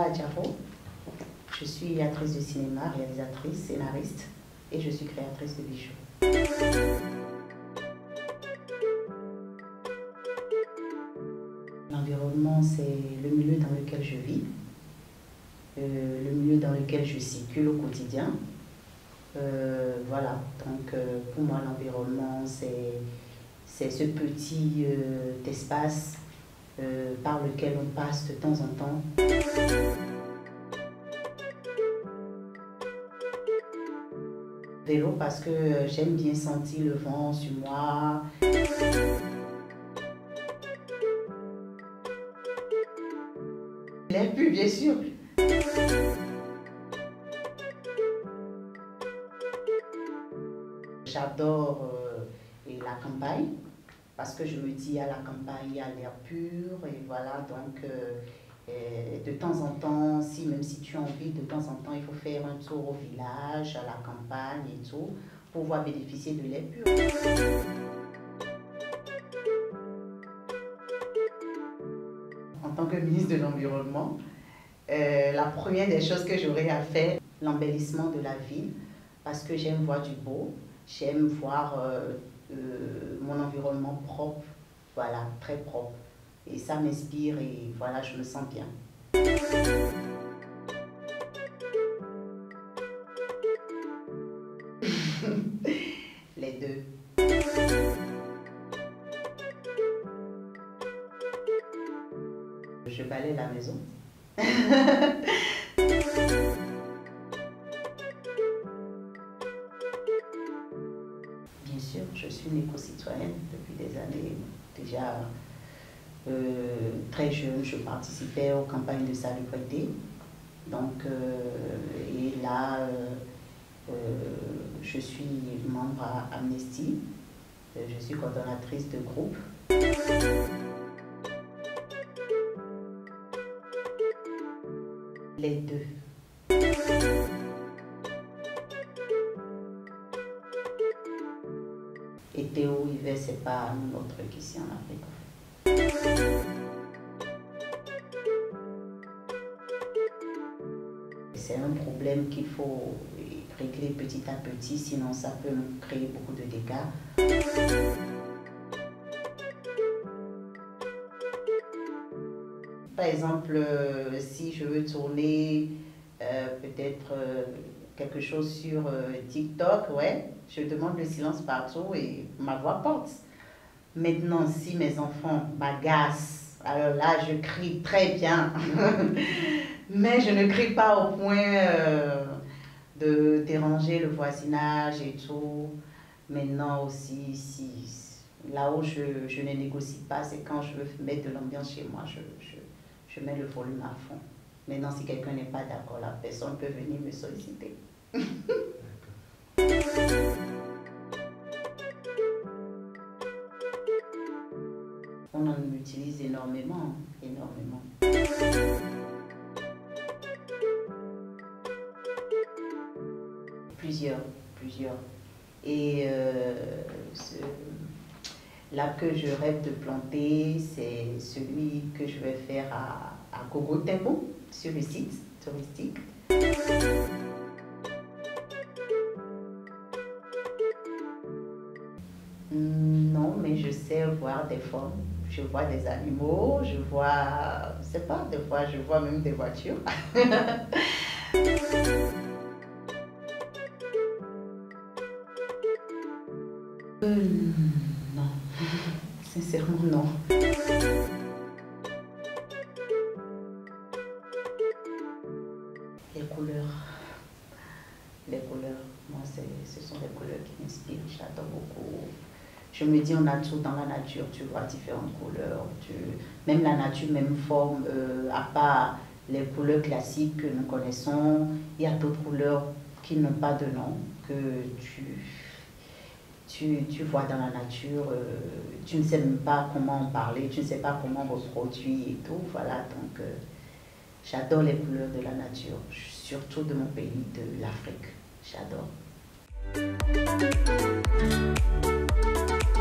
Bella Diaro. Je suis actrice de cinéma, réalisatrice, scénariste et je suis créatrice de bijoux. L'environnement, c'est le milieu dans lequel je vis, le milieu dans lequel je circule au quotidien. Voilà, donc pour moi l'environnement c'est ce petit espace par lequel on passe de temps en temps. Vélo parce que j'aime bien sentir le vent sur moi. Les pubs, bien sûr. J'adore la campagne parce que je me dis à la campagne il y a l'air pur et voilà donc de temps en temps, même si tu as envie, de temps en temps il faut faire un tour au village, à la campagne et tout pour pouvoir bénéficier de l'air pur. En tant que ministre de l'Environnement, la première des choses que j'aurais à faire, l'embellissement de la ville parce que j'aime voir du beau. J'aime voir mon environnement propre, voilà, très propre. Et ça m'inspire et voilà, je me sens bien. Les deux. Je balaye la maison. Bien sûr, je suis une éco-citoyenne depuis des années. Déjà très jeune, je participais aux campagnes de salubrité. Donc, et là, je suis membre à Amnesty. Je suis coordonnatrice de groupe. Les deux. Été ou hiver, c'est pas notre truc ici en Afrique. C'est un problème qu'il faut régler petit à petit, sinon ça peut nous créer beaucoup de dégâts. Par exemple, si je veux tourner peut-être quelque chose sur TikTok, ouais, je demande le silence partout et ma voix porte. Maintenant, si mes enfants m'agacent, alors là, je crie très bien. Mais je ne crie pas au point de déranger le voisinage et tout. Maintenant aussi, là où je ne négocie pas, c'est quand je veux mettre de l'ambiance chez moi, je mets le volume à fond. Maintenant, si quelqu'un n'est pas d'accord, la personne peut venir me solliciter. On en utilise énormément, énormément. Plusieurs. Et l'arbre que je rêve de planter, c'est celui que je vais faire à Gogo Tembo, sur le site touristique. Non, mais je sais voir des formes. Je vois des animaux, je vois, je sais pas, des fois je vois même des voitures. Non, sincèrement non. Les couleurs, moi ce sont les couleurs qui m'inspirent, j'adore beaucoup. Je me dis on a tout dans la nature, tu vois, différentes couleurs, même la nature, même forme, à part les couleurs classiques que nous connaissons, il y a d'autres couleurs qui n'ont pas de nom, que tu vois dans la nature, tu ne sais même pas comment en parler, tu ne sais pas comment reproduire et tout, voilà, donc j'adore les couleurs de la nature, surtout de mon pays, de l'Afrique, j'adore.